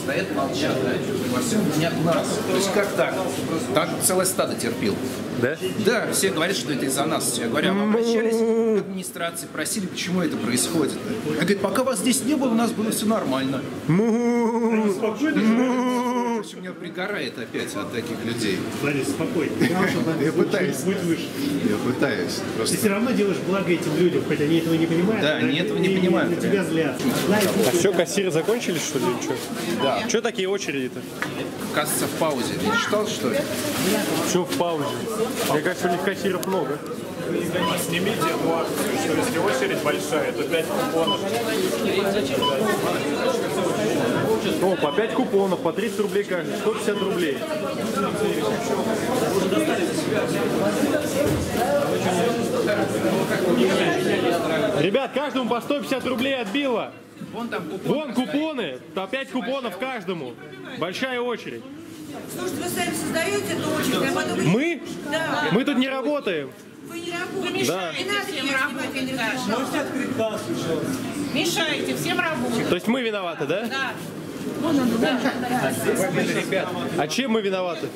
стоят, молчат, да? Во всем нет нас. То есть как так? Так целое стадо терпел. Да? Да, все говорят, что это из-за нас. Я говорю, а мы обращались к администрации, просили, почему это происходит. Я говорю, пока вас здесь не было, у нас было все нормально. У меня пригорает опять от таких людей. Борис, спокойно. Я пытаюсь. Будь выше. Я пытаюсь. Ты все равно делаешь благо этим людям, хоть они этого не понимают. Да, они этого не понимают. На тебя злят. А что, кассиры закончились, что ли? Да. Что такие очереди-то? Кажется, в паузе. Ты читал, что ли? Что в паузе? Мне кажется, у них кассиров много. Снимите эту акцию, что если очередь большая, то 5 купонов. О, по 5 купонов, по 30 рублей каждый, 150 рублей. Ребят, каждому по 150 рублей отбило. Вон купоны, по 5 купонов каждому. Большая очередь. Слушайте, вы сами создаете эту очередь, а потом... Мы? Да. Мы тут не работаем. Вы не работаете. Да. Не надо всем работать. Мешаете всем работать. То есть мы виноваты, да? Да. А чем мы виноваты?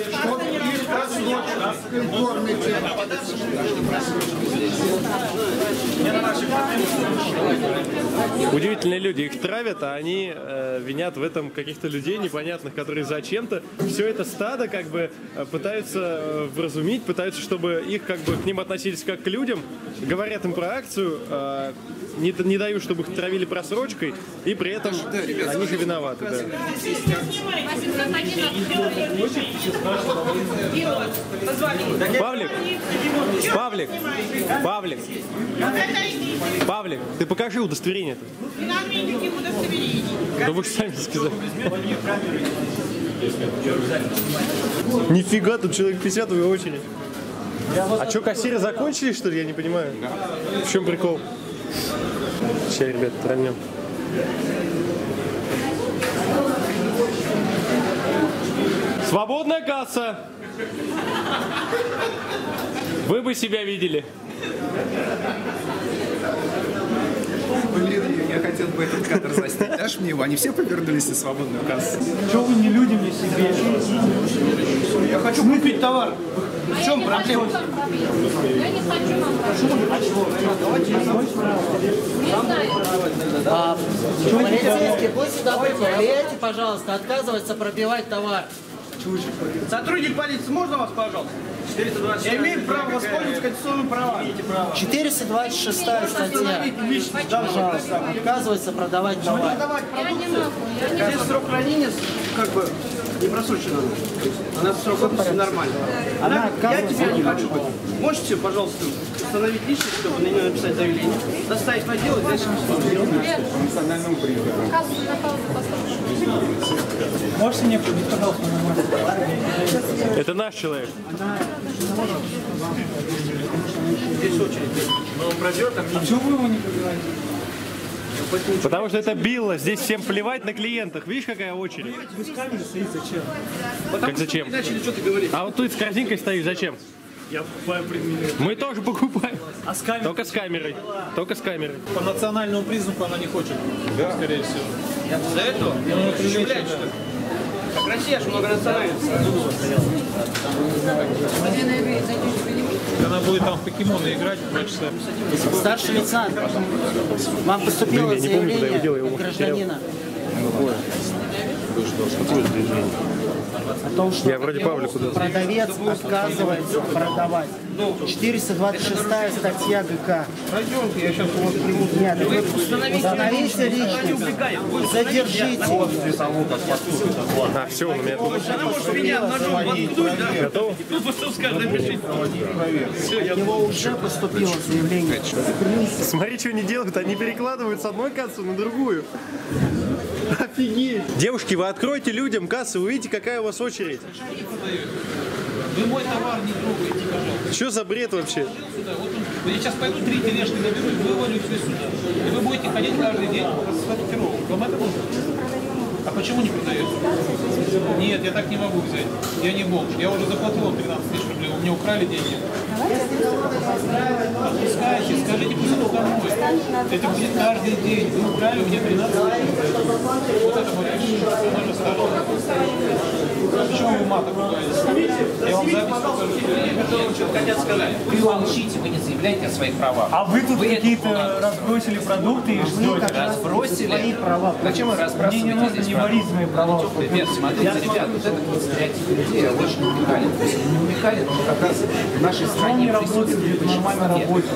Удивительные люди, их травят, а они винят в этом каких-то людей непонятных, которые зачем-то все это стадо как бы пытаются вразумить, пытаются, чтобы их как бы к ним относились как к людям, говорят им про акцию, не дают, чтобы их травили просрочкой, и при этом они же виноваты. Да. Павлик, ты покажи удостоверение-то. Да вы же сами сказали. Нифига, тут человек 50 в очередь. А что, кассиры закончились, что ли? Я не понимаю. В чем прикол? Сейчас, ребят, трольнем. Свободная касса. Вы бы себя видели. Блин, я хотел бы этот кадр заснять. Дашь мне его? Они все повернулись на свободную кассу. Чего вы не людям, не себе? Я хочу купить товар. В чем проблема? Я не хочу вам Полицейский, будьте добры, проверьте, пожалуйста, отказывается пробивать товар. Сотрудник полиции, можно вас, пожалуйста? 426. Я имею право воспользоваться конституционным правом. 426 статья. Пожалуйста, отказывается продавать товар. Я не могу. Здесь срок хранения как бы не просрочена. Она срок годности нормально. Я теперь не хочу. Можете, пожалуйста, установить личность, чтобы на нее написать заявление, доставить в отдел и дальше Национальному признаку. Кассу на паузу поставьте. Можете мне купить, пожалуйста, Это наш человек. здесь очередь. Но он пройдет, там А почему вы его не пробиваете? Потому что это Билла, здесь всем плевать на клиентах. Видишь, какая очередь? Вы с камерой стоите зачем? Как зачем? Начали что-то говорить. А вот тут с корзинкой стоишь, зачем? Я покупаю предметы. Мы тоже покупаем. А с камерой? Только с камерой. Только с камерой. по национальному признаку она не хочет. Да. Скорее всего. За этого? Ущемлять, что ли? Как Россия, что многонациональная. Она будет там в покемоны играть 2 часа. Старший лейтенант, вам поступило Блин, я не помню, куда я его делал, я заявление его гражданина о том, что Я вроде Павлику дал. продавец отказывается продавать. 426 статья ГК. Пойдемте, я сейчас у вас приму. Нет, вы установите личность, задержите. А, все, он у меня тут. Потому что меня ножом воткнуть, да? Готово? Ну, потом скажет, напишите. От него уже поступило заявление. Смотри, что они делают. Они перекладывают с одной кассы на другую. Офигеть. Девушки, вы откройте людям кассу, вы видите, какая у вас очередь. Вы мой товар не трогаете, пожалуйста. Что за бред вообще? Сюда. Вот он. Я сейчас пойду 3 тележки наберу и вывалю все сюда. И вы будете ходить каждый день с фотографировкой. Вам это нужно? А почему не продаете? Нет, я так не могу взять. Я не бомж. Я уже заплатил 13 тысяч рублей. У меня украли деньги. Отпускайте, скажите, пусть он домой. Это будет каждый день. Вы украли у меня 13 тысяч рублей. Вот это вот решение. Можно сказать. Почему вы матом ругаетесь? Я вам запись покажу. Что хотят сказать. Вы молчите, вы не заявляете о своих правах. А вы тут какие-то разбросили продукты и ждете? Разбросили? Права. Зачем вы разбрасываете Мне не нужно здесь не права? варить мои права. Ребят, смотрите, ребят, вот этот стереотип людей очень уникален. То есть он не уникален, он как раз в нашей стране присутствует Нормально работать.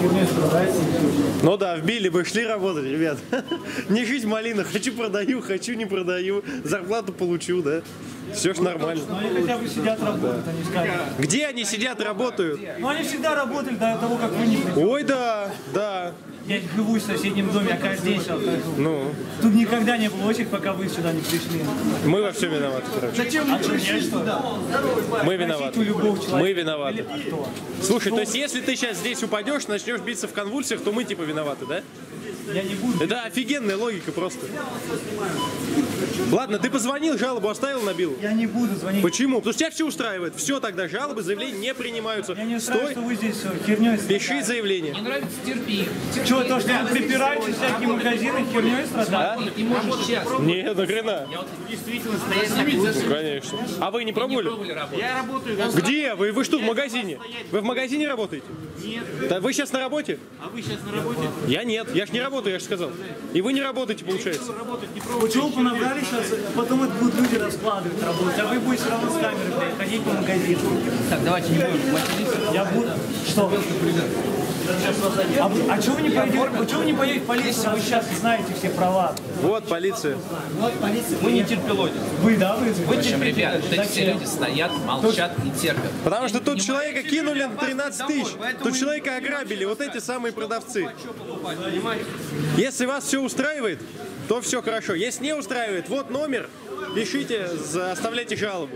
Ну да, в Билли вы шли работать, ребят. Не жизнь малина, хочу продаю, хочу не продаю, зарплату получу, да. Все ж нормально. Но они хотя бы сидят, работают, они скажут. Где они сидят, работают? Ну они всегда работали до того, как вы не пришли. Ой, да, да. Я живу в соседнем доме, я каждый день сейчас хожу. Ну, Тут никогда не было очередь, пока вы сюда не пришли. мы во всем виноваты, короче. Зачем вы пришли сюда? Мы виноваты. У любого человека. Мы виноваты. Слушай, то есть если ты сейчас здесь упадешь, начнешь биться в конвульсиях, то мы типа виноваты, да? Я не буду. Это офигенная логика просто. Ладно, ты позвонил, жалобу оставил, набил? Я не буду звонить. Почему? Потому что тебя все устраивает. Все, тогда жалобы, заявления не принимаются. Я не устраиваю, что вы здесь херней Пиши заявление. Не нравится, терпи. Что, то, что вы припираете всякие магазины, херней страдаете? Ты можешь сейчас. Нет, нахрена? Я вот действительно стоять Ну, конечно. А вы не пробовали? Я работаю. Где? Вы что, в магазине? Вы в магазине работаете? Нет. Да вы сейчас на работе? А вы сейчас на работе? Я нет. Я ж не работаю, я же сказал. И вы не работаете, получается. Работать не пробуйте. Почему понабрали сейчас, потом это будут люди раскладывать работать, а вы будете все равно с камерой, блядь, ходить по магазину. Так, давайте не будем материться. Я буду... Что? А чего вы не пойдете? Почему вы не поедете в полицию? Вы сейчас знаете все права. Вот полиция. Вот полиция. Вы не терпелодец. Вы, да, вы? В общем, ребят, вот эти все люди стоят, молчат и терпят. Потому что тут человека кинули на 13 тысяч. Тут человека ограбили. Вот эти самые продавцы. Если вас все устраивает, то все хорошо. Если не устраивает, вот номер. Пишите, оставляйте жалобу.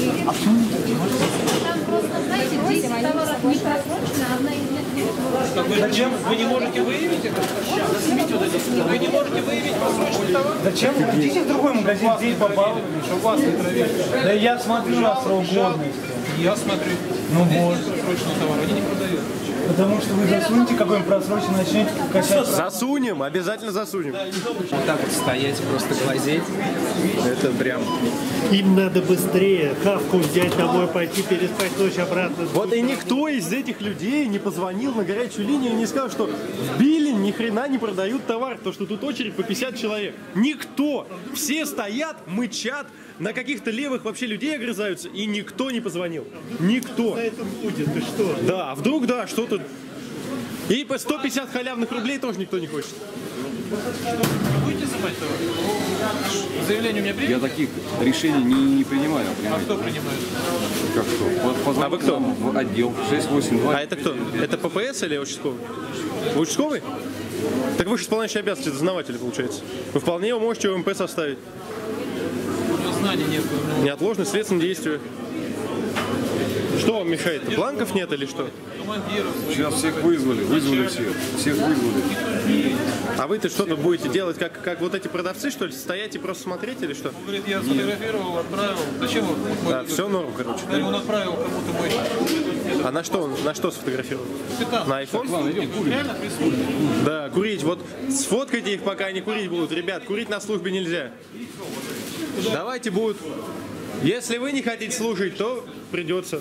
Там просто, знаете, 10 товаров не просрочено, одна из них не Зачем? Вы не можете выявить это? Заснимите вот это. Вы не можете выявить просроченный товар? Зачем? Идите в другой магазин, здесь попал. Чтобы вас не травили. Да я смотрю на срок годности. Я смотрю. Ну вот. Просроченный товар. Они не продают. Потому что вы засунете какой-нибудь просроченный, начнете качать. Засунем, обязательно засунем. Вот так вот стоять, просто глазеть. Это прям... Им надо быстрее хавку взять домой, пойти переспать ночь обратно. Вот и никто из этих людей не позвонил на горячую линию и не сказал, что в Билли ни хрена не продают товар, то что тут очередь по 50 человек. Никто. Все стоят, мычат, на каких-то левых вообще людей огрызаются, и никто не позвонил. Никто. На этом будет, ты что? Да, а вдруг, да, что тут... И по 150 халявных рублей тоже никто не хочет. Вы будете забрать товар? Заявление у меня Я примете? таких решений не принимаю. А кто принимает? Как что? Позвоните А вы кто? нам в отдел 682. А это кто? Это ППС или участковый? Вы участковый? Так вы же исполняющий обязанности дознавателя, получается. Вы вполне можете ОМП составить. У него знаний нет. Неотложное следственное действие. Что вам мешает? Бланков нет или что? Командиров. Сейчас всех вызвали всех. Всех вызвали. А вы-то что-то будете делать, как вот эти продавцы, что ли? Стоять и просто смотреть или что? Говорит, я сфотографировал, отправил. Зачем вы? Да, все норм, короче. Он отправил кому-то мой А на что сфотографировал? капитан. На iPhone? Реально присутствует. Да, курить. Вот сфоткайте их, пока они курить будут. Ребят, курить на службе нельзя. Давайте будут. Если вы не хотите слушать, то придется.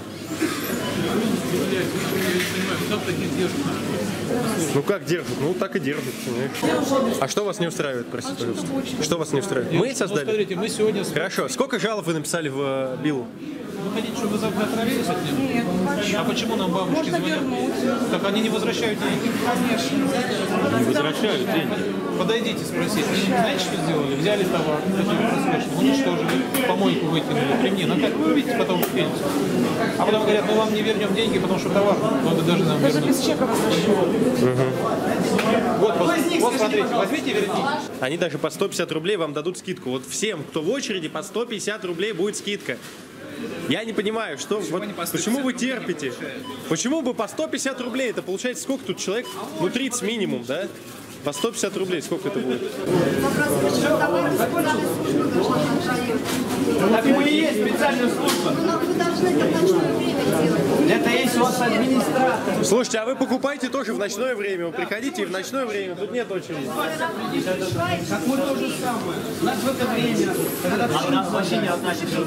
Ну как держат? Ну так и держат. Понимаешь? А что вас не устраивает, простите, пожалуйста? Что вас не устраивает? Мы создали? Смотрите, мы сегодня... Хорошо. Сколько жалоб вы написали в Биллу? Вы хотите, чтобы вы завтра отравились от них? Нет. А почему нам бабушки звонят? Так они не возвращают деньги? Конечно. Не возвращают деньги. Подойдите, спросите. Знаете, что сделали? Взяли товар, уничтожили, помойку выкинули при мне. Ну как, вы видите, потом в пельницу. А потом говорят, мы вам не вернем деньги, потому что товар надо даже нам вернуть. Без чека вот, смотрите, возьмите и верните. Они даже по 150 рублей вам дадут скидку. Вот всем, кто в очереди, по 150 рублей будет скидка. Я не понимаю, что, почему вы терпите? Почему бы по 150 рублей? Это получается сколько тут человек? Ну 30 минимум, да? По 150 рублей сколько это будет? Так мы и есть специальная служба. Это есть у вас администратор. Слушайте, а вы покупаете тоже в ночное время. Вы приходите и в ночное время, тут нет очереди. Как мы то же самое. У нас в это время, когда у нас вообще не относится.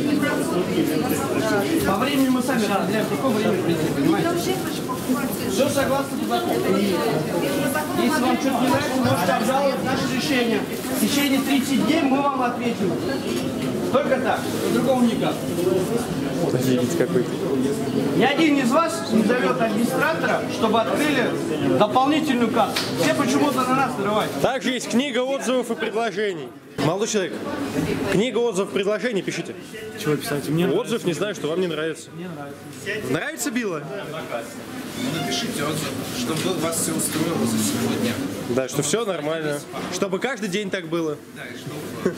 По времени мы сами определяем, в какое время прийти, понимаете? Все согласно закону. Если вам что-то не нравится, можете обжаловать наше решение. В течение 30 дней мы вам ответим. Только так, по-другому никак. Офигеть какой. Ни один из вас не зовет администратора, чтобы открыли дополнительную кассу. Все почему-то на нас нарываются. Также есть книга отзывов и предложений. Молодой человек, книга отзывов и предложений пишите. Чего писать? Мне отзыв, не знаю, что вам не нравится. Мне нравится. Нравится Билла? Ну, напишите отзыв, чтобы вас все устроило за сегодня. Да, что все нормально. Чтобы каждый день так было. Да, и чтобы...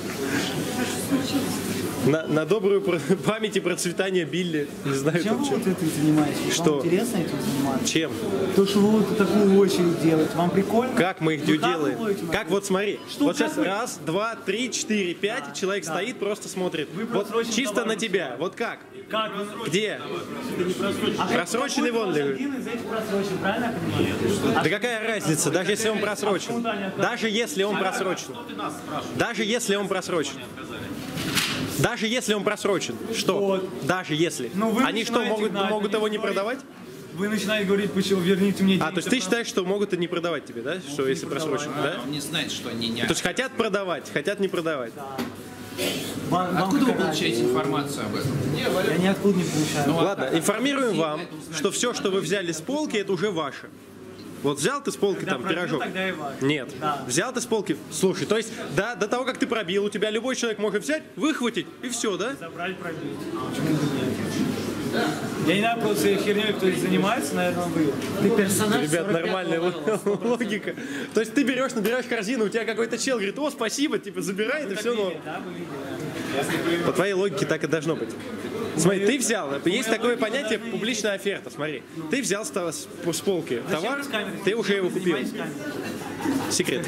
На добрую память и процветание Билли. Не знаю, Чем там вы вот этим занимаетесь? Что? Вам интересно этим заниматься? Чем? То, что вы вот такую очередь делаете, вам прикольно? Как мы их Ну, как делаем? вы будете Как вот смотри. Что, вот как сейчас вы? раз, два, три, четыре, пять. Человек стоит, просто смотрит. Вот просроченный чисто товар на тебя. Вот как? Как вы? Где? А Просроченный вон лежит. один из этих просрочен, правильно я понимаю? Да какая разница, даже если он просрочен? Даже если он просрочен. Даже если он просрочен. Даже если он просрочен. Что? Вот. Даже если. Ну, вы Они что, начинаете гнать, могут его не продавать? Вы начинаете говорить, почему верните мне деньги. А, то есть ты считаешь, что могут и не продавать тебе, да? Что если просрочен, да? Он не знает, что они не... То есть хотят продавать, хотят не продавать. Откуда вы получаете информацию об этом? Я ниоткуда не получаю. Ладно, информируем вам, что все, что вы взяли с полки, это уже ваше. Вот взял ты с полки Когда там пробил, пирожок. тогда и ваше. Нет. Да. Взял ты с полки. Слушай, то есть до того, как ты пробил, у тебя любой человек может взять, выхватить и все, да? Забрали, пробили. Почему бы нет? Я не знаю, просто херней, кто занимается, наверное, вы. Ты персонаж. Ребят, нормальная логика. То есть ты берешь, набираешь корзину, у тебя какой-то чел говорит, о, спасибо, типа забирает и все, но... По твоей логике так и должно быть. Смотри, ты взял, есть такое понятие публичная оферта, смотри. Ты взял с полки товар, ты уже его купил. Секрет.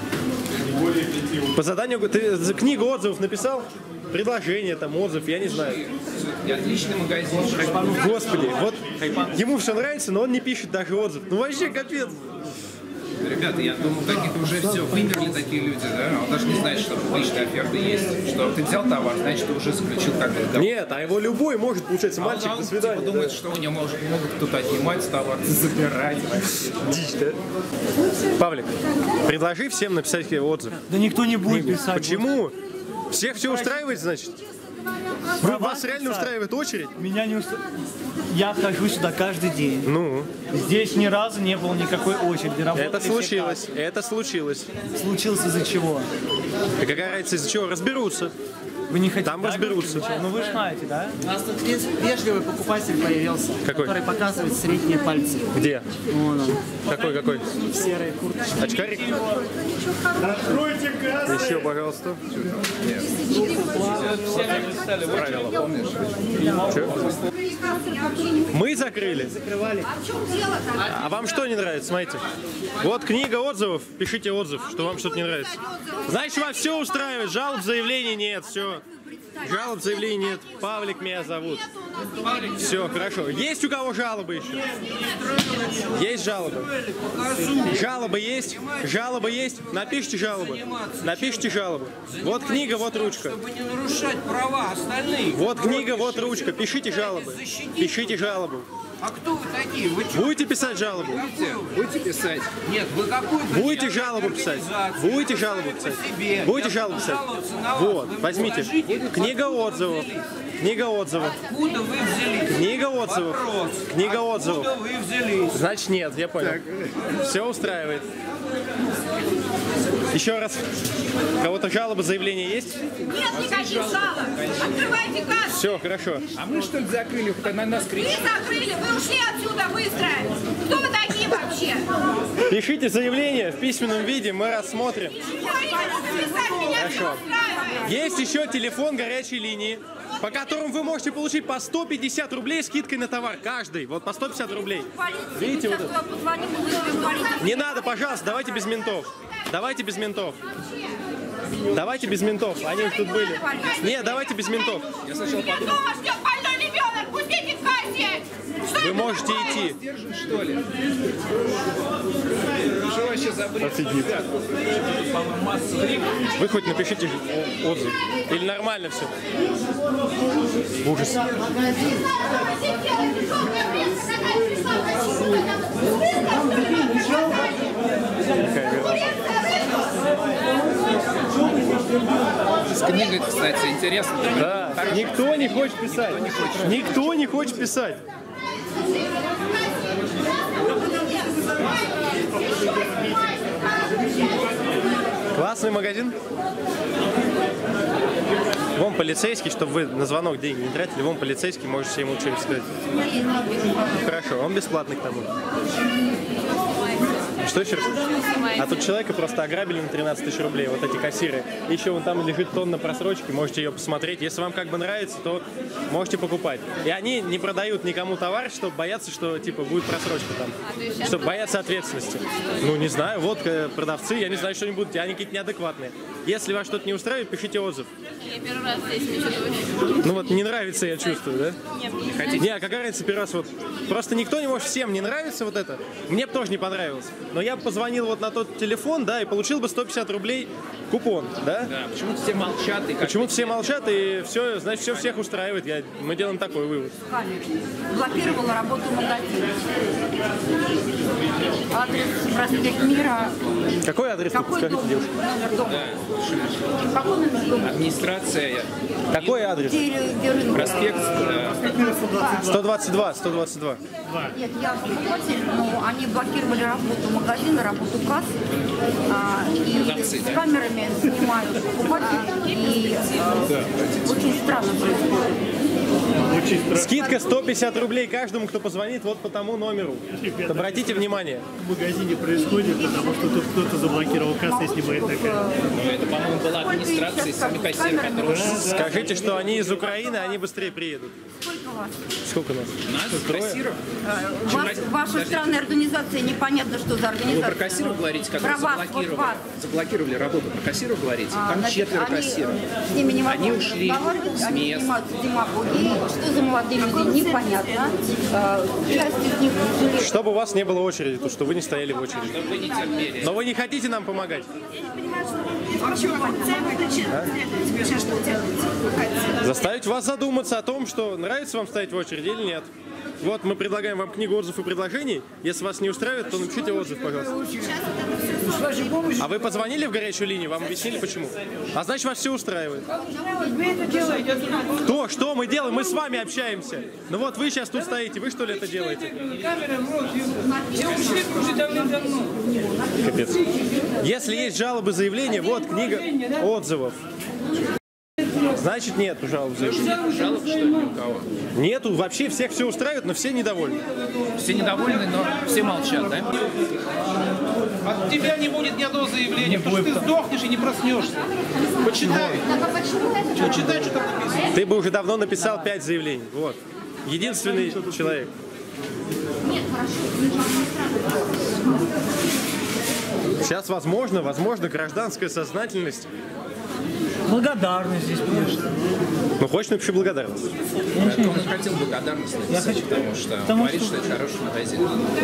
По заданию, ты книгу отзывов написал? Предложение, там, отзыв, я не знаю. Отличный магазин. Господи, вот ему все нравится, но он не пишет даже отзыв. Ну вообще капец. Ребята, я думал, какие-то уже все вымерли такие люди, да? Он даже не знает, что публичная оферта есть. Что ты взял товар, значит, ты уже заключил как-то договор. Нет, а его любой может, получается, мальчик, до свидания. Типа думает, что у него могут кто-то отнимать товар, забирать. Дичь, да? Павлик, предложи всем написать отзыв. Да никто не будет писать. Почему? Всех все устраивает, значит? Вас реально устраивает очередь? Меня не устраивает. Я хожу сюда каждый день. Ну? Здесь ни разу не было никакой очереди. Это случилось. Это случилось. Случилось из-за чего? Да какая разница, из-за чего? Разберутся. Вы не хотите? Там разберутся. Ну вы же знаете, да? У нас тут вежливый покупатель появился, Какой? который показывает средние пальцы. Где? Вон он. Какой? В серой курточке. Очкарик? Откройте кассу! Еще, пожалуйста. Правила, помнишь? Мы закрыли. А вам что не нравится? Смотрите. Вот книга отзывов. Пишите отзыв, что вам что-то не нравится. Значит, вас все устраивает. Жалоб, заявлений нет. Все. Жалоб, заявлений нет. Павлик меня зовут. Все, хорошо. Есть у кого жалобы еще? Есть жалобы? Жалобы есть? Жалобы есть? Напишите жалобы. Напишите жалобы. Вот книга, вот ручка. Чтобы не нарушать права остальных. Вот книга, вот ручка. Пишите жалобы. Пишите жалобу. А кто вы такие? Вы что? Будете писать жалобу? Будете писать? Нет, вы какую-то... Будете жалобу писать? Будете жалобу писать? Будете жалобу писать? Вот, возьмите. Книга отзывов. Книга отзывов. Откуда вы взялись? Книга отзывов. Вопрос. Книга отзывов. Откуда вы взялись? Значит, нет, я понял. Все устраивает. Еще раз. У кого-то жалобы, заявления есть? Нет никаких жалоб. Открывайте кассу. Все, хорошо. А мы что ли закрыли? Хоть на нас Вы кричит. закрыли, вы ушли отсюда быстро. Кто вы такие вообще? Пишите заявление в письменном виде, мы рассмотрим. Ой, меня не Хорошо. устраивает. Есть еще телефон горячей линии. по которым вы можете получить по 150 рублей скидкой на товар. Каждый. Вот по 150 рублей. Видите, вот это? Не надо, пожалуйста, давайте без ментов. Давайте без ментов. Давайте без ментов. Они тут были. Нет, давайте без ментов. Я сначала подумал. Дома ждет больной ребенок, пустите к кассе! Вы можете идти. Держишь, что ли? Что вообще за бред? Офигеть. Вы хоть напишите отзыв. Или нормально все? Ужас. С книгой, кстати, интересно. Да, никто не хочет писать. Никто не хочет писать. Классный магазин. Вон полицейский, чтобы вы на звонок деньги не тратили, вон полицейский, можете ему что-нибудь сказать. Хорошо, он бесплатный к тому. Что еще раз? А тут человека просто ограбили на 13 тысяч рублей, вот эти кассиры. Еще вон там лежит тонна просрочки, можете ее посмотреть. Если вам как бы нравится, то можете покупать. И они не продают никому товар, чтобы бояться, что типа будет просрочка там. Чтобы бояться ответственности. Ну не знаю, вот продавцы, я не знаю, что они будут, они какие-то неадекватные. Если вас что-то не устраивает, пишите отзыв. Я первый раз здесь, мне что-то Ну вот не нравится, я чувствую, да? Нет, не хотите. Не, а какая разница первый раз вот. Просто никто не может, всем не нравится вот это. Мне бы тоже не понравилось. Но я позвонил вот на тот телефон, да, и получил бы 150 рублей купон, да? Да, почему-то все молчат. Почему-то все молчат, и все, значит, все всех устраивает. Мы делаем такой вывод. Блокировала работу магазина. Адрес проспект Мира. Какой адрес? Какой дом? Номер дома. Какой номер дома? Администрация. Какой адрес? Проспект 122. 122. Нет, я покупатель, но они блокировали работу магазина, работу касс. И с камерами снимают покупателей. И очень странно происходит. Скидка 150 рублей каждому, кто позвонит вот по тому номеру. Обратите внимание. В магазине происходит, потому что тут кто-то заблокировал кассу и снимает такая. Это, по-моему, была администрация и сами кассиры, которые... Скажите, что они из Украины, они быстрее приедут. Сколько вас? Сколько нас? Нас, кассиров? Ваша странная организация, непонятно, что за организация. Вы про кассиров говорите, которые заблокировали работу. Про кассиров говорите? Там четверо кассиров. С ними не могу они ушли с они мест. снимают демагогии. Что за молодые люди, непонятно. Часть из них ушли. Чтобы у вас не было очереди, то что вы не стояли в очереди. Чтобы вы не терпели. Но вы не хотите нам помогать? Заставить вас задуматься о том, что нравится вам стоять в очереди или нет. Вот мы предлагаем вам книгу отзывов и предложений. Если вас не устраивает, то напишите отзыв, пожалуйста. А вы позвонили в горячую линию, вам объяснили почему? А значит, вас все устраивает. Кто? Что мы делаем? Мы с вами общаемся. Ну вот вы сейчас тут стоите, вы что ли это делаете? Капец. Если есть жалобы, заявления, вот книга отзывов. Значит, нет жалоб, заявлений. Жалоб, что ли, ни у кого? Нету, вообще всех все устраивает, но все недовольны. Все недовольны, но все молчат, да? От тебя не будет ни одного заявления, потому что ты сдохнешь и не проснешься. Почитай. Почитай, что там написано. Ты бы уже давно написал 5 заявлений. Вот. Единственный человек. Нет, хорошо. Сейчас возможно, гражданская сознательность. Благодарность здесь пишет. Ну, хочешь, напиши благодарность. Он хотел благодарность написать, потому что говорит, что это хороший магазин.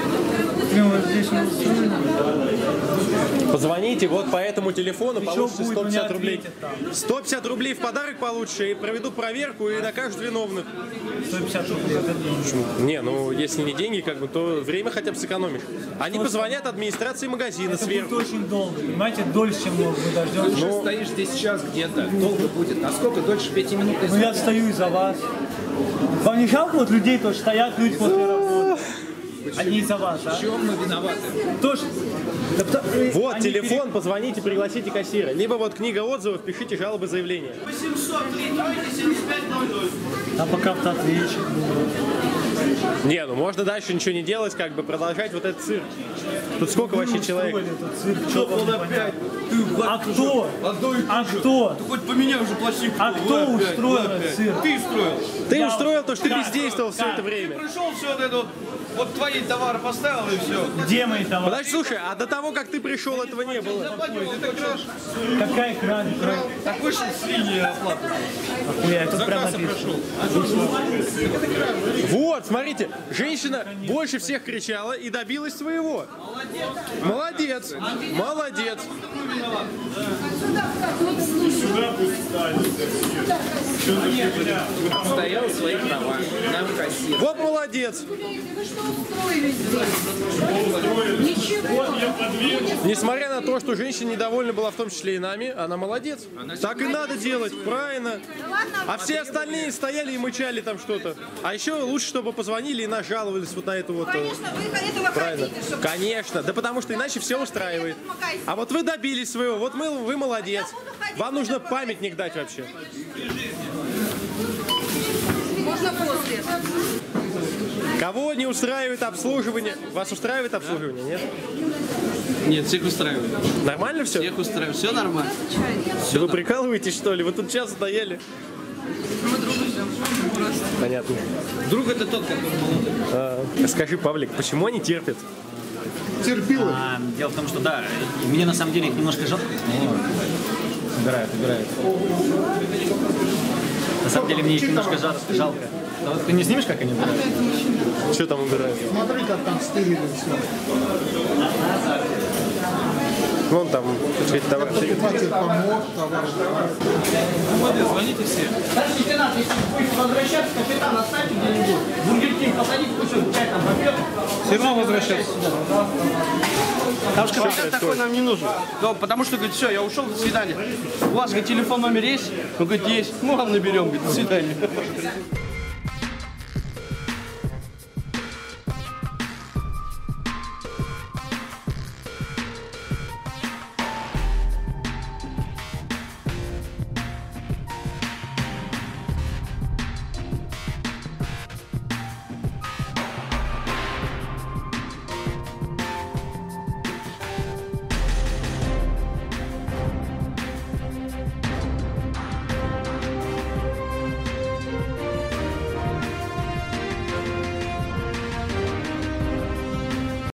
Позвоните вот по этому телефону, получите 150 рублей. 150 рублей в подарок получите, и проведут проверку и накажут виновных. 150 рублей. Почему? Не, ну если не деньги, как бы, то время хотя бы сэкономишь. Они позвонят администрации магазина Это сверху. будет очень долго, понимаете, дольше, чем мы дождемся. Ты уже стоишь здесь час где-то, долго будет. Насколько дольше 5 минут? Ну я стою из-за вас. Вам не жалко вот людей, тоже стоят люди после работы? Они из-за вас, да? В чем мы виноваты? Тоже. Вот телефон, позвоните, пригласите кассира. Либо вот книга отзывов, пишите жалобы, заявления. 800 лет, давайте 75-00. А пока в ответчик. Не, ну можно дальше ничего не делать, как бы продолжать вот этот цирк. Тут сколько вообще человек? Этот цирк, что вам непонятно? А кто? А кто? Ты хоть поменяй уже пластинку. А кто устроил этот цирк? Ты устроил. Ты устроил то, что ты бездействовал все это время. Пришел, все вот это вот твои товары поставил и все. Где мои товары? Подожди, слушай, а до того, как ты пришел, этого не было. Какая крань? Так вышел с линии оплаты. Я тут прям напишу. Вот, смотрите, женщина больше всех кричала и добилась своего. Молодец. Молодец. Стоял своих права. Нам кассир. Вот молодец. Несмотря на то, что женщина недовольна была в том числе и нами, она молодец. Так и надо делать, правильно. А все остальные стояли и мычали там что-то. А еще лучше, чтобы позвонили и нас жаловались вот на эту вот... Конечно, вы этого правильно. хотите, чтобы... Конечно, да потому что иначе все устраивает. А вот вы добились своего, вот вы молодец. Вам нужно памятник дать вообще. Можно после. Кого не устраивает обслуживание? Вас устраивает обслуживание, нет? Нет, всех устраивает. Нормально все? Всех устраивает. Все нормально. Да вы прикалываетесь, что ли? Вы тут час стояли. Мы друга ждем. Просто. Понятно. Друг это тот, который молодой. Скажи, Павлик, почему они терпят? Терпилы. Дело в том, что да, мне на самом деле их немножко жалко. Убирают. На самом деле мне их немножко жалко. Ты не снимешь, как они убирают? Что там убирают? Смотри, как там стырили все. Вон там, товар. Покупатель помог, товар. Звоните все. Даже лейтенант, если будете возвращаться, капитан оставьте где-нибудь. Бургер Кинг посадите, пусть он чай там попьет. Все равно возвращаться. Потому что капитан такой нам не нужен. Ну, потому что, говорит, все, я ушел, до свидания. У вас, говорит, телефон номер есть? Он говорит, есть. Ну, вам наберем, говорит, до свидания.